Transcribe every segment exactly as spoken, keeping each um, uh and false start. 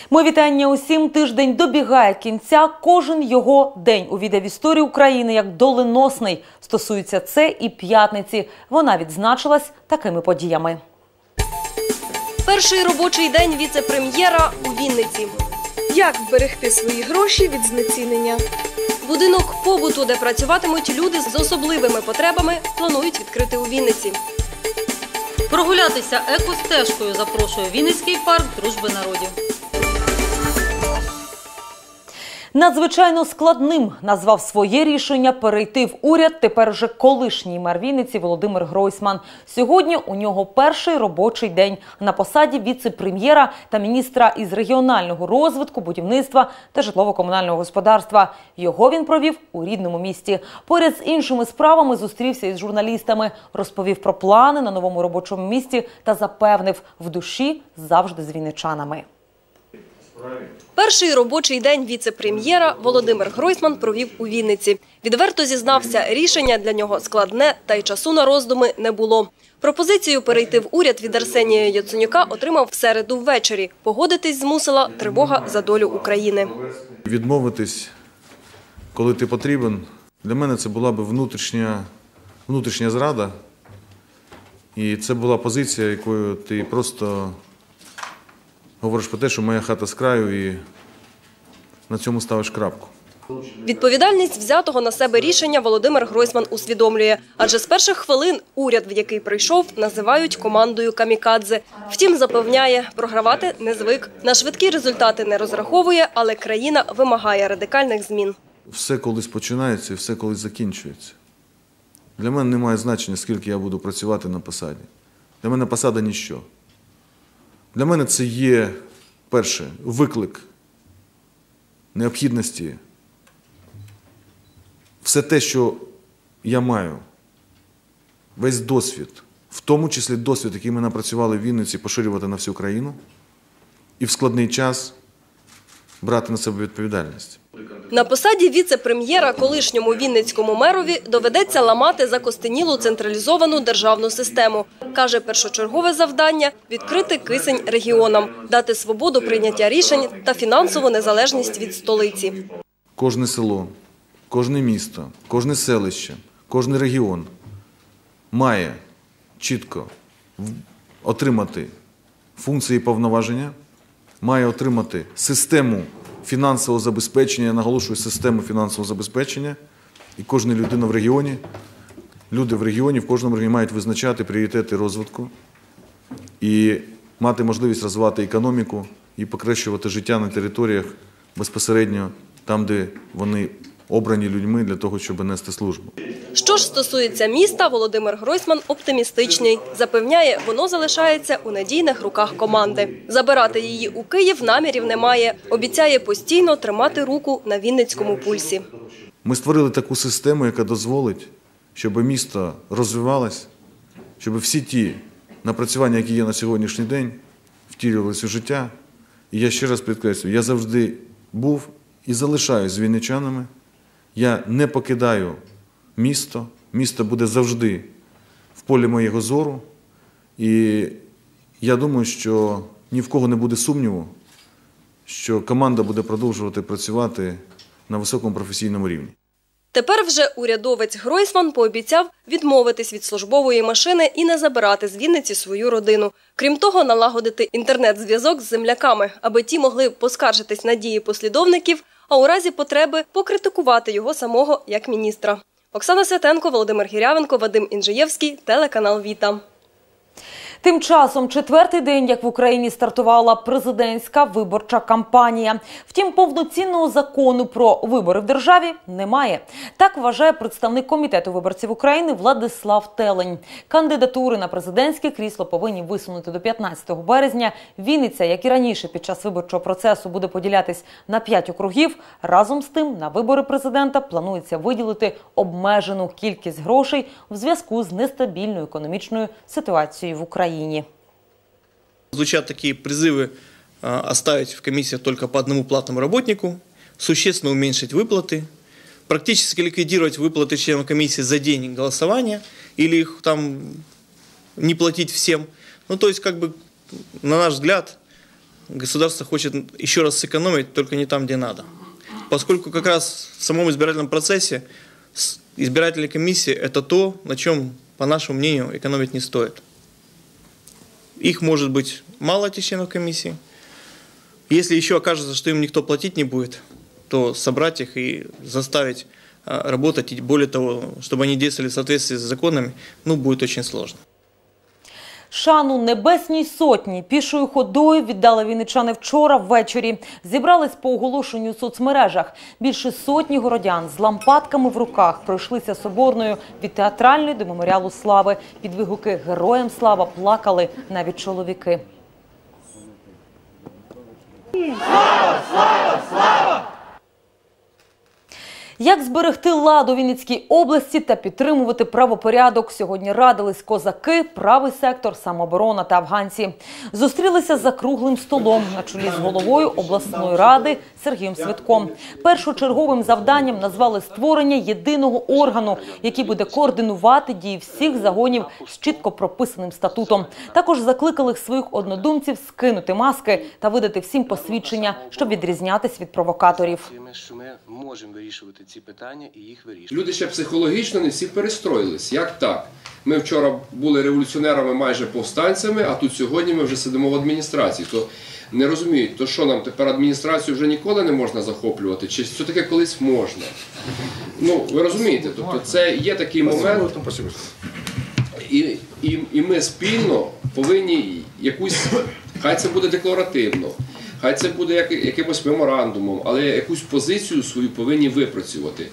Мої вітання усім. Тиждень добігає кінця. Кожен його день увійде в історію України як доленосний. Стосується це і п'ятниці. Вона відзначилась такими подіями. Перший робочий день віце-прем'єра у Вінниці. Як вберегти свої гроші від знецінення? Будинок побуту, де працюватимуть люди з особливими потребами, планують відкрити у Вінниці. Прогулятися екостежкою запрошує Вінницький парк дружби народів. Надзвичайно складним назвав своє рішення перейти в уряд тепер вже колишній мер Вінниці Володимир Гройсман. Сьогодні у нього перший робочий день на посаді віце-прем'єра та міністра із регіонального розвитку, будівництва та житлово-комунального господарства. Його він провів у рідному місті. Поряд з іншими справами зустрівся із журналістами, розповів про плани на новому робочому місці та запевнив – в душі завжди з вінничанами. Перший робочий день віце-прем'єра Володимир Гройсман провів у Вінниці. Відверто зізнався, рішення для нього складне, та й часу на роздуми не було. Пропозицію перейти в уряд від Арсенія Яценюка отримав в середу ввечері. Погодитись змусила тривога за долю України. Відмовитись, коли ти потрібен, для мене це була б внутрішня, внутрішня зрада. І це була позиція, якою ти просто говориш про те, що моя хата з краю, і на цьому ставиш крапку. Відповідальність взятого на себе рішення Володимир Гройсман усвідомлює. Адже з перших хвилин уряд, в який прийшов, називають командою камікадзе. Втім, запевняє, програвати не звик. На швидкі результати не розраховує, але країна вимагає радикальних змін. Все колись починається і все колись закінчується. Для мене немає значення, скільки я буду працювати на посаді. Для мене посада – ніщо. Для мене це є, перше, виклик необхідності. Все те, що я маю, весь досвід, в тому числі досвід, який ми напрацювали в Вінниці, поширювати на всю країну і в складний час брати на себе відповідальність. На посаді віце-прем'єра колишньому вінницькому мерові доведеться ламати закостенілу централізовану державну систему. Каже, першочергове завдання – відкрити кисень регіонам, дати свободу прийняття рішень та фінансову незалежність від столиці. Кожне село, кожне місто, кожне селище, кожен регіон має чітко отримати функції і повноваження, має отримати систему фінансового забезпечення, я наголошую, систему фінансового забезпечення, і кожна людина в регіоні, люди в регіоні, в кожному регіоні мають визначати пріоритети розвитку і мати можливість розвивати економіку і покращувати життя на територіях безпосередньо там, де вони обрані людьми для того, щоб нести службу. Що ж стосується міста, Володимир Гройсман оптимістичний. Запевняє, воно залишається у надійних руках команди. Забирати її у Київ намірів немає. Обіцяє постійно тримати руку на вінницькому пульсі. Ми створили таку систему, яка дозволить, щоб місто розвивалось, щоб всі ті напрацювання, які є на сьогоднішній день, втілювалися у життя. І я ще раз підкреслюю, я завжди був і залишаюсь з вінничанами. Я не покидаю місто. Місто буде завжди в полі моєго зору. І я думаю, що ні в кого не буде сумніву, що команда буде продовжувати працювати на високому професійному рівні. Тепер вже урядовець Гройсман пообіцяв відмовитись від службової машини і не забирати з Вінниці свою родину. Крім того, налагодити інтернет-зв'язок з земляками, аби ті могли поскаржитись на дії послідовників, а у разі потреби покритикувати його самого як міністра. Оксана Святенко, Володимир Гірявенко, Вадим Інжиєвський, телеканал «Віта». Тим часом четвертий день, як в Україні стартувала президентська виборча кампанія. Втім, повноцінного закону про вибори в державі немає. Так вважає представник Комітету виборців України Владислав Телень. Кандидатури на президентське крісло повинні висунути до п'ятнадцятого березня. Вінниця, як і раніше під час виборчого процесу, буде поділятись на п'ять округів. Разом з тим, на вибори президента планується виділити обмежену кількість грошей в зв'язку з нестабільною економічною ситуацією в Україні. Звучат такие призывы оставить в комиссиях только по одному платному работнику, существенно уменьшить выплаты, практически ликвидировать выплаты членам комиссии за день голосования или их там не платить всем. Ну, то есть, как бы, на наш взгляд, государство хочет еще раз сэкономить, только не там, где надо. Поскольку как раз в самом избирательном процессе избирательная комиссия – это то, на чем, по нашему мнению, экономить не стоит. Их может быть мало, этих членов комиссии. Если еще окажется, что им никто платить не будет, то собрать их и заставить работать, и более того, чтобы они действовали в соответствии с законами, ну, будет очень сложно. Шану Небесній Сотні пішою ходою віддали вінничани вчора ввечері. Зібрались по оголошенню в соцмережах. Більше сотні городян з лампадками в руках пройшлися Соборною від Театральної до Меморіалу Слави. Під вигуки «Героям слава» плакали навіть чоловіки. Слава! Слава! Слава! Як зберегти лад у Вінницькій області та підтримувати правопорядок, сьогодні радились козаки, правий сектор, самооборона та афганці. Зустрілися за круглим столом на чолі з головою обласної ради Сергієм Свитком. Першочерговим завданням назвали створення єдиного органу, який буде координувати дії всіх загонів з чітко прописаним статутом. Також закликали своїх однодумців скинути маски та видати всім посвідчення, щоб відрізнятись від провокаторів. Ми можемо вирішувати ці питання і їх вирішувати. Люди ще психологічно не всі перестроїлись. Як так? Ми вчора були революціонерами, майже повстанцями, а тут сьогодні ми вже сидимо в адміністрації. То не розуміють, то що нам тепер адміністрацію вже ніколи не можна захоплювати? Чи все-таки колись можна? Ну, ви розумієте, тобто це є такий момент, і, і, і ми спільно повинні якусь, хай це буде декларативно, хай це буде як, якимось меморандумом, але якусь позицію свою повинні випрацювати.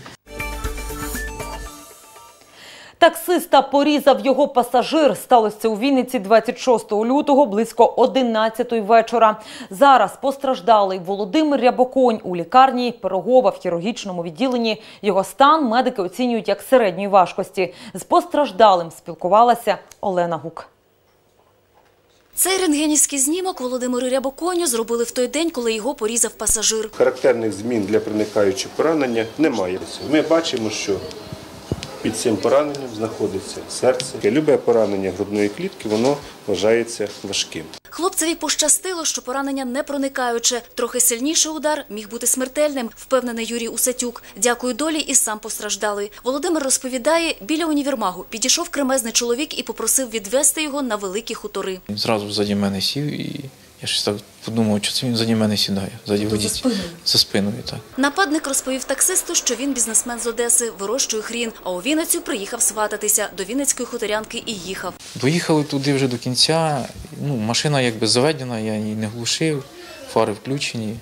Таксиста порізав його пасажир. Сталося це у Вінниці двадцять шостого лютого близько одинадцятої вечора. Зараз постраждалий Володимир Рябоконь у лікарні Пирогова в хірургічному відділенні. Його стан медики оцінюють як середньої важкості. З постраждалим спілкувалася Олена Гук. Цей рентгенівський знімок Володимиру Рябоконю зробили в той день, коли його порізав пасажир. Характерних змін для проникаючого поранення немає. Ми бачимо, що під цим пораненням знаходиться серце. Любе поранення грудної клітки, воно вважається важким. Хлопцеві пощастило, що поранення не проникаюче. Трохи сильніший удар міг бути смертельним, впевнений Юрій Усатюк. Дякую долі і сам постраждалий. Володимир розповідає, біля універмагу підійшов кремезний чоловік і попросив відвезти його на великі хутори. Він зразу ззаді мене сів і я щось так подумав, що це він ззаді мене сідає. Ззаді водій. За спиною? За спиною, так. Нападник розповів таксисту, що він бізнесмен з Одеси, вирощує хрін, а у Вінницю приїхав свататися до Вінницької хуторянки і їхав. Доїхали туди вже до кінця, ну, машина якби заведена, я її не глушив, фари включені.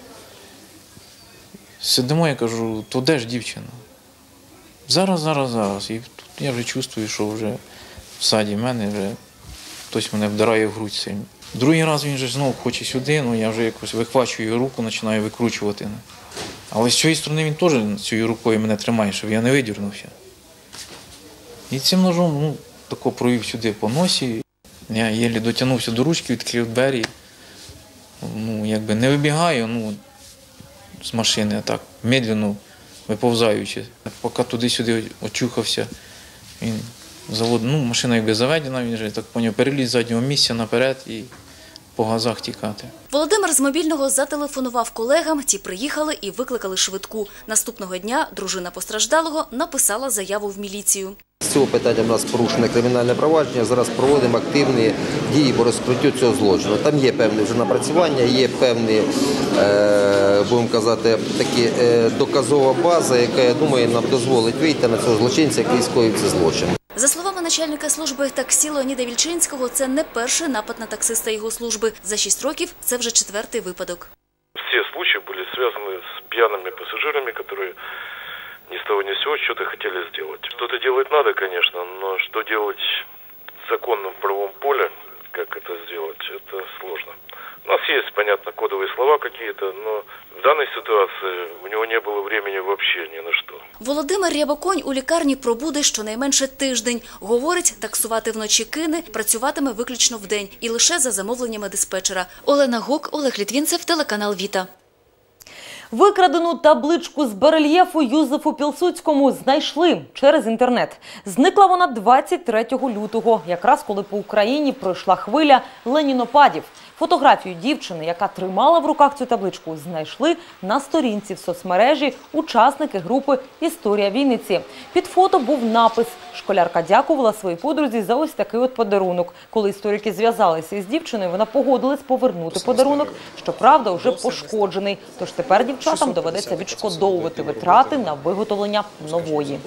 Сидимо, я кажу, то де ж дівчина? Зараз, зараз, зараз. І тут я вже чувствую, що вже в саді мене вже хтось мене вдарає в грудь сильно. Другий раз він же знову хоче сюди, ну я вже якось вихвачую його руку, починаю викручувати. Але з цієї сторони він теж цією рукою мене тримає, щоб я не видірнувся. І цим ножом, ну, тако провів сюди по носі. Я єлі дотягнувся до ручки, відкрив двері. Ну, якби не вибігаю, ну, з машини, а так, медленно виповзаючи. Поки туди-сюди очухався, він завод, ну, машина якби заведена, він вже, так поняв, переліз з заднього місця наперед і по газах тікати. Володимир з мобільного зателефонував колегам, ті приїхали і викликали швидку. Наступного дня дружина постраждалого написала заяву в міліцію. З цього питання в нас порушене кримінальне провадження, зараз проводимо активні дії по розкриттю цього злочину. Там є певне вже напрацювання, є певні, е, будемо казати, такі е, доказова база, яка, я думаю, нам дозволить вийти на цього злочинця, який скоїв цей злочин. За словами начальника служби таксі Леоніда Вільчинського, це не перший напад на таксиста його служби. За шість років це вже четвертий випадок. Всі випадки були зв'язані з п'яними пасажирами, які ни с того ни с сего что-то хотели сделать. Что-то делать надо, конечно, но что делать в законном правовом поле, как это сделать, это сложно. У нас есть, понятно, кодовые слова какие-то, но в данной ситуации у него не было времени вообще ни на что. Володимир Рябоконь у лікарні пробуде щонайменше тиждень. Говорить, таксувати вночі кине, працюватиме виключно вдень і лише за замовленнями диспетчера. Олена Гук, Олег Літвінцев, телеканал Віта. Викрадену табличку з барельєфу Юзефу Пілсудському знайшли через інтернет. Зникла вона двадцять третього лютого, якраз коли по Україні пройшла хвиля ленінопадів. Фотографію дівчини, яка тримала в руках цю табличку, знайшли на сторінці в соцмережі учасники групи «Історія Вінниці». Під фото був напис. Школярка дякувала своїй подрузі за ось такий от подарунок. Коли історики зв'язалися із дівчиною, вона погодилась повернути подарунок, щоправда, вже пошкоджений. Тож тепер дівчатам доведеться відшкодовувати витрати на виготовлення нової.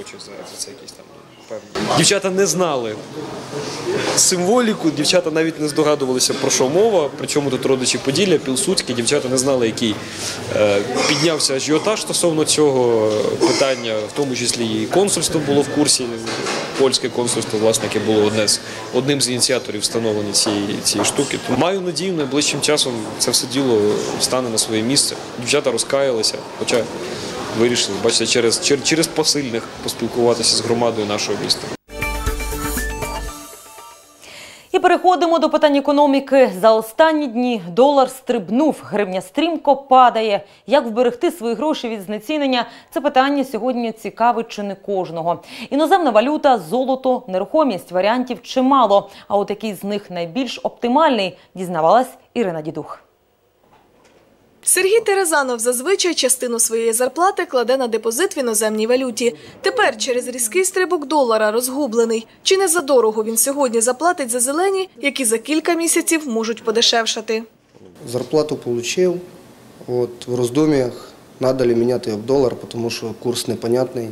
Дівчата не знали символіку, дівчата навіть не здогадувалися, про що мова. Причому тут родичі Поділля, Пілсудський, дівчата не знали, який е, піднявся ажіотаж стосовно цього питання, в тому числі і консульство було в курсі, польське консульство, власне, яке було одне з, одним з ініціаторів встановлення цієї, цієї штуки. Маю надію, найближчим часом це все діло стане на своє місце. Дівчата розкаялися, хоча вирішили, бачите, через, через, через посильних поспілкуватися з громадою нашого міста. І переходимо до питань економіки. За останні дні долар стрибнув, гривня стрімко падає. Як вберегти свої гроші від знецінення – це питання сьогодні цікавить чи не кожного. Іноземна валюта, золото, нерухомість – варіантів чимало. А от який з них найбільш оптимальний – дізнавалась Ірина Дідух. Сергій Терезанов зазвичай частину своєї зарплати кладе на депозит в іноземній валюті. Тепер через різкий стрибок долара розгублений. Чи не задорого він сьогодні заплатить за зелені, які за кілька місяців можуть подешевшати? Зарплату отримав. От, в роздум'ях, треба ли міняти в долар, тому що курс непонятний.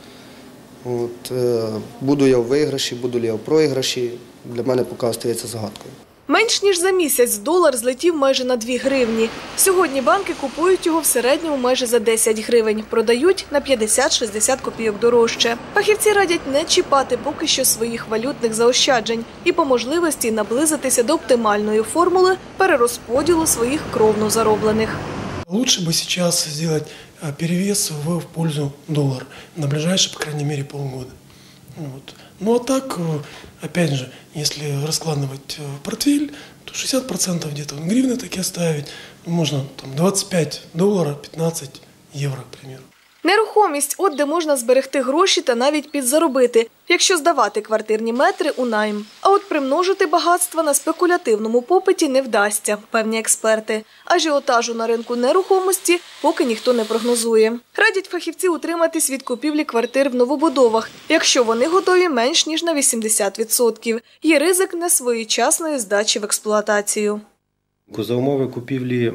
От, е, буду я в виграші, буду ли я в проіграші, для мене поки залишається загадкою. Менш ніж за місяць долар злетів майже на дві гривні. Сьогодні банки купують його в середньому майже за десять гривень, продають на п'ятдесят-шістдесят копійок дорожче. Фахівці радять не чіпати поки що своїх валютних заощаджень і по можливості наблизитися до оптимальної формули перерозподілу своїх кровно зароблених. Лучше бы сейчас сделать перевес в пользу доллара на ближайшие, по крайней мере, полгода. Вот. Ну а так, опять же, если раскладывать портфель, то шестьдесят процентов где-то гривны таки оставить. Можно там двадцать пять долларов, пятнадцать евро, к примеру. Нерухомість – от де можна зберегти гроші та навіть підзаробити, якщо здавати квартирні метри у найм. А от примножити багатство на спекулятивному попиті не вдасться, певні експерти. Ажіотажу на ринку нерухомості поки ніхто не прогнозує. Радять фахівці утриматись від купівлі квартир в новобудовах, якщо вони готові менш ніж на вісімдесят відсотків. Є ризик несвоєчасної здачі в експлуатацію. За умови купівлі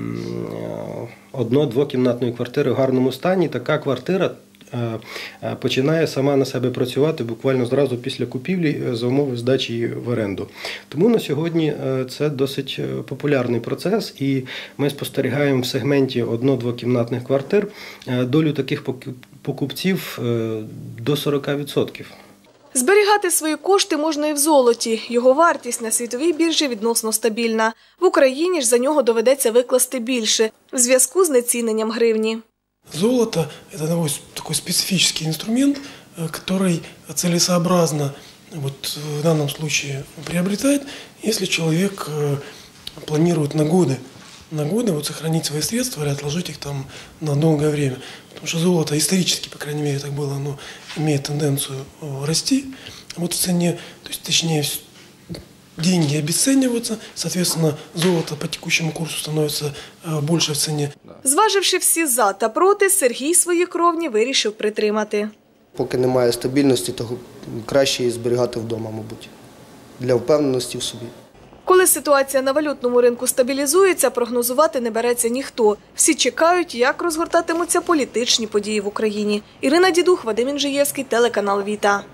одно-двокімнатної квартири в гарному стані, така квартира починає сама на себе працювати буквально зразу після купівлі за умови здачі її в оренду. Тому на сьогодні це досить популярний процес, і ми спостерігаємо в сегменті одно-двокімнатних квартир долю таких покупців до сорок відсотків. Зберігати свої кошти можна і в золоті. Його вартість на світовій біржі відносно стабільна. В Україні ж за нього доведеться викласти більше в зв'язку з знеціненням гривні. Золото – это такой специфический инструмент, который целесообразно вот в данном случае приобретать, если человек планирует на годы, на годы вот сохранить свои средства или отложить их там на долгое время. Потому что золото исторически, по крайней мере, так было, оно имеет тенденцию расти. Вот в цене, то есть, точнее, деньги обесцениваются, соответственно, золото по текущему курсу становится больше в цене. Зваживши всі за та проти, Сергій свої кровні вирішив притримати. Поки немає стабільності, то краще її зберігати вдома, мабуть, для впевненості в собі. Коли ситуація на валютному ринку стабілізується, прогнозувати не береться ніхто. Всі чекають, як розгортатимуться політичні події в Україні. Ірина Дідух, Вадим Інжиєвський, телеканал «Віта».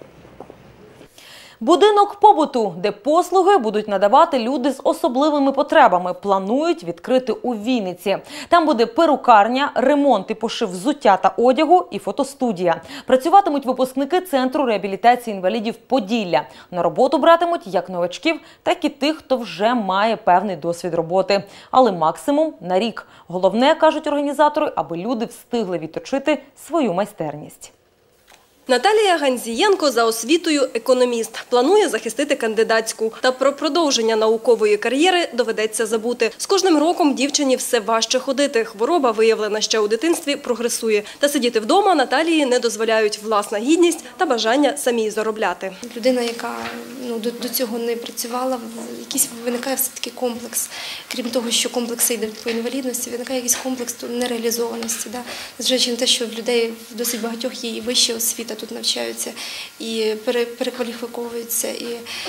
Будинок побуту, де послуги будуть надавати люди з особливими потребами, планують відкрити у Вінниці. Там буде перукарня, ремонт і пошив взуття та одягу і фотостудія. Працюватимуть випускники Центру реабілітації інвалідів Поділля. На роботу братимуть як новачків, так і тих, хто вже має певний досвід роботи. Але максимум на рік. Головне, кажуть організатори, аби люди встигли відточити свою майстерність. Наталія Ганзієнко за освітою економіст. Планує захистити кандидатську. Та про продовження наукової кар'єри доведеться забути. З кожним роком дівчині все важче ходити. Хвороба, виявлена ще у дитинстві, прогресує. Та сидіти вдома Наталії не дозволяють власна гідність та бажання самій заробляти. Людина, яка ну, до, до цього не працювала, якийсь виникає все-таки комплекс. Крім того, що комплекси йде по інвалідності, виникає якийсь комплекс нереалізованості. Да? Зважаючи на те, що в людей досить багатьох є і вища освіта, тут навчаються і перекваліфіковуються. І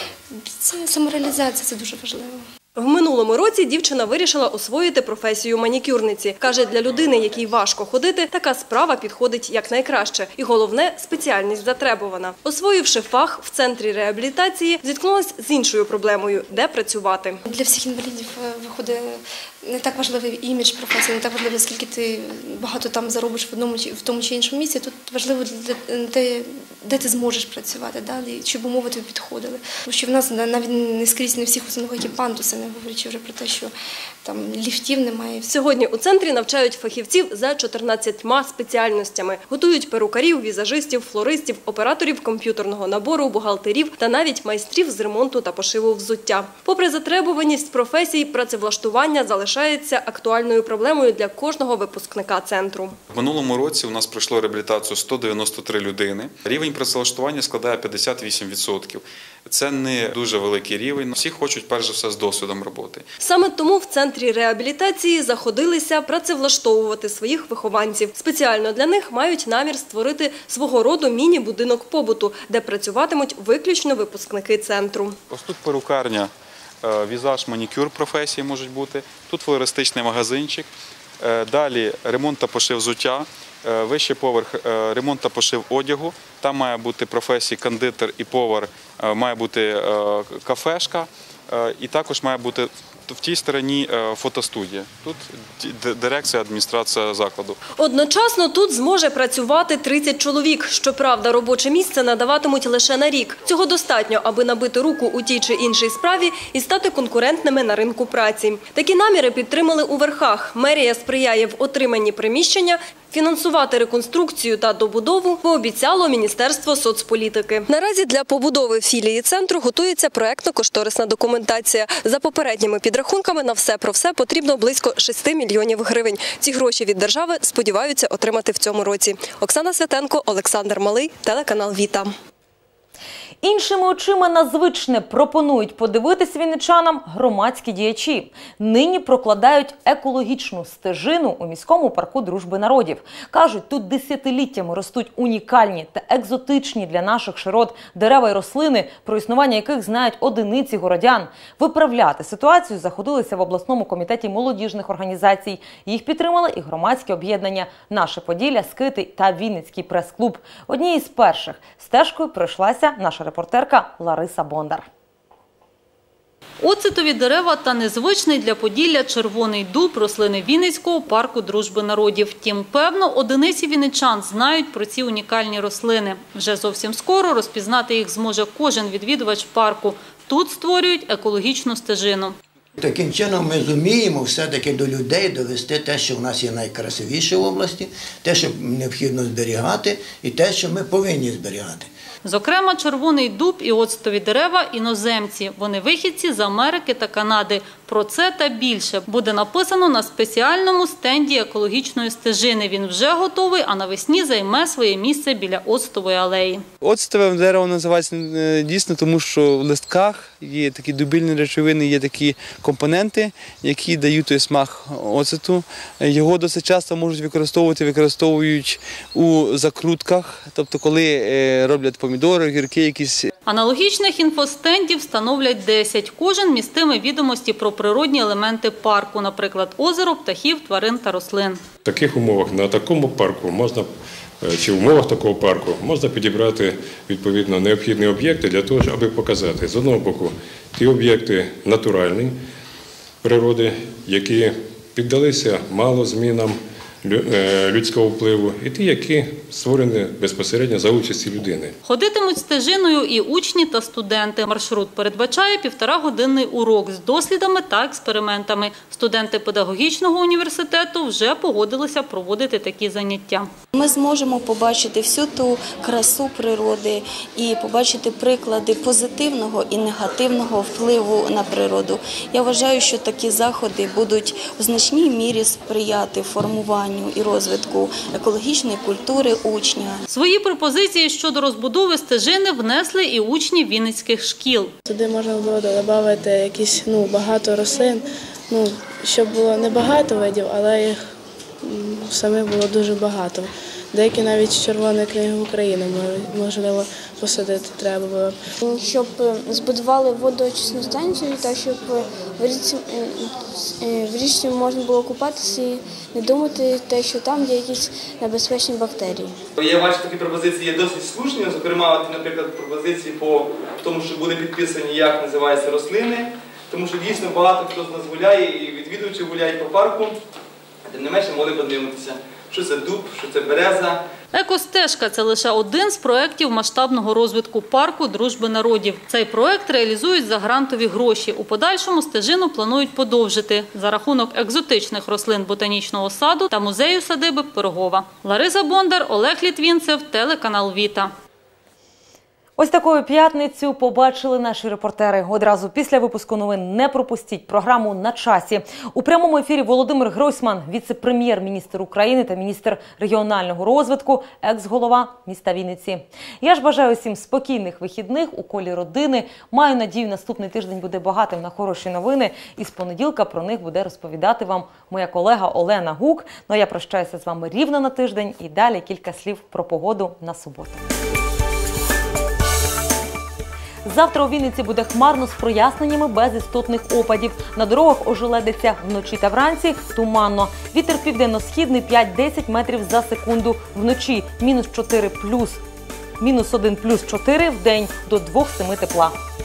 це самореалізація, це дуже важливо. В минулому році дівчина вирішила освоїти професію манікюрниці. Каже, для людини, якій важко ходити, така справа підходить якнайкраще. І головне – спеціальність затребувана. Освоївши фах в центрі реабілітації, зіткнулась з іншою проблемою – де працювати. Для всіх інвалідів виходить не так важливий імідж професії, не так важливо, скільки ти багато там заробиш в одному в тому чи іншому місці. Тут важливо, де, де ти зможеш працювати, да? Щоб умови тобі підходили. Тому що в нас навіть не скрізь не всіх установах є пандуси, не говорячи вже про те, що там ліфтів немає. Сьогодні у центрі навчають фахівців за чотирнадцятьма спеціальностями. Готують перукарів, візажистів, флористів, операторів комп'ютерного набору, бухгалтерів та навіть майстрів з ремонту та пошиву взуття. Попри затребуваність професій, працевлаштування залишається актуальною проблемою для кожного випускника центру. В минулому році у нас пройшло реабілітацію сто дев'яносто три людини. Рівень працевлаштування складає п'ятдесят вісім відсотків. Це не дуже великий рівень. Всі хочуть, перш за все, з досвідом роботи. Саме тому в центрі реабілітації заходилися працевлаштовувати своїх вихованців. Спеціально для них мають намір створити свого роду міні-будинок побуту, де працюватимуть виключно випускники центру. Ось тут перукарня, візаж, манікюр професії можуть бути. Тут флористичний магазинчик. Далі ремонт та пошив взуття. Вищий поверх – ремонт та пошив одягу. Там має бути професії кондитер і повар, має бути кафешка. І також має бути в тій стороні фотостудія. Тут дирекція, адміністрація закладу. Одночасно тут зможе працювати тридцять чоловік. Щоправда, робоче місце надаватимуть лише на рік. Цього достатньо, аби набити руку у тій чи іншій справі і стати конкурентними на ринку праці. Такі наміри підтримали у верхах. Мерія сприяє в отриманні приміщення. Фінансувати реконструкцію та добудову пообіцяло Міністерство соцполітики. Наразі для побудови філії центру готується проєктно-кошторисна документація. За попередніми підрахунками на все про все потрібно близько шести мільйонів гривень. Ці гроші від держави сподіваються отримати в цьому році. Оксана Святенко, Олександр Малий, телеканал Віта. Іншими очима на звичне пропонують подивитись вінничанам громадські діячі. Нині прокладають екологічну стежину у міському парку Дружби народів. Кажуть, тут десятиліттями ростуть унікальні та екзотичні для наших широт дерева й рослини, про існування яких знають одиниці городян. Виправляти ситуацію заходилися в обласному комітеті молодіжних організацій. Їх підтримали і громадські об'єднання «Наше Поділля», «Скити» та «Вінницький прес-клуб». Однією з перших стежкою пройшлася наша репортерка Лариса Бондар. Оцетові дерева та незвичний для Поділля червоний дуб – рослини Вінницького парку Дружби народів. Втім, певно, одиниці вінничан знають про ці унікальні рослини. Вже зовсім скоро розпізнати їх зможе кожен відвідувач парку. Тут створюють екологічну стежину. Таким чином ми зуміємо все-таки до людей довести те, що в нас є найкрасивіше в області, те, що необхідно зберігати, і те, що ми повинні зберігати. Зокрема, червоний дуб і оцетові дерева – іноземці. Вони вихідці з Америки та Канади. Про це та більше буде написано на спеціальному стенді екологічної стежини. Він вже готовий, а навесні займе своє місце біля оцетової алеї. Оцетове дерево називається дійсно, тому що в листках є такі дубільні речовини, є такі компоненти, які дають той смак оцету. Його досить часто можуть використовувати, використовують у закрутках, тобто коли роблять помідори, огірки якісь. Аналогічних інфостендів встановлять десять. Кожен містиме відомості про природні елементи парку, наприклад, озеро, птахів, тварин та рослин. В таких умовах, на такому парку можна, чи в умовах такого парку можна підібрати відповідно необхідні об'єкти для того, аби показати з одного боку ті об'єкти натуральної природи, які піддалися мало змінам людського впливу, і ті, які створені безпосередньо за участі людини. Ходитимуть стежиною і учні та студенти. Маршрут передбачає півторагодинний урок з дослідами та експериментами. Студенти педагогічного університету вже погодилися проводити такі заняття. Ми зможемо побачити всю ту красу природи і побачити приклади позитивного і негативного впливу на природу. Я вважаю, що такі заходи будуть у значній мірі сприяти формуванню і розвитку екологічної культури учня. Свої пропозиції щодо розбудови стежини внесли і учні вінницьких шкіл. Туди можна було додати якісь ну, багато рослин, ну, щоб було не багато видів, але їх саме було дуже багато. Деякі навіть з Червоної книги України, можливо, посадити треба було. Щоб збудували водоочисну станцію, так щоб в річці, в річці можна було купатися і не думати, те, що там є якісь небезпечні бактерії. Я бачу, такі пропозиції є досить слушні. Зокрема, от, наприклад, пропозиції по тому, що були підписані, як називаються рослини, тому що дійсно багато хто з нас гуляє і відвідувачі гуляють по парку, тим не менше могли подивитися, що це дуб, що це береза. Екостежка – це лише один з проєктів масштабного розвитку парку «Дружби народів». Цей проєкт реалізують за грантові гроші. У подальшому стежину планують подовжити за рахунок екзотичних рослин ботанічного саду та музею садиби Пирогова. Лариса Бондар, Олег Літвінцев, телеканал «Віта». Ось такою п'ятницю побачили наші репортери. Одразу після випуску новин не пропустіть програму «На часі». У прямому ефірі Володимир Гройсман, віце-прем'єр-міністр України та міністр регіонального розвитку, екс-голова міста Вінниці. Я ж бажаю всім спокійних вихідних у колі родини. Маю надію, наступний тиждень буде багатим на хороші новини. І з понеділка про них буде розповідати вам моя колега Олена Гук. Ну а я прощаюся з вами рівно на тиждень. І далі кілька слів про погоду на суботу. Завтра у Вінниці буде хмарно з проясненнями без істотних опадів. На дорогах ожеледиться вночі та вранці туманно. Вітер південно-східний п'ять-десять метрів за секунду. Вночі мінус чотири плюс, мінус один плюс чотири, в день до двох-семи тепла.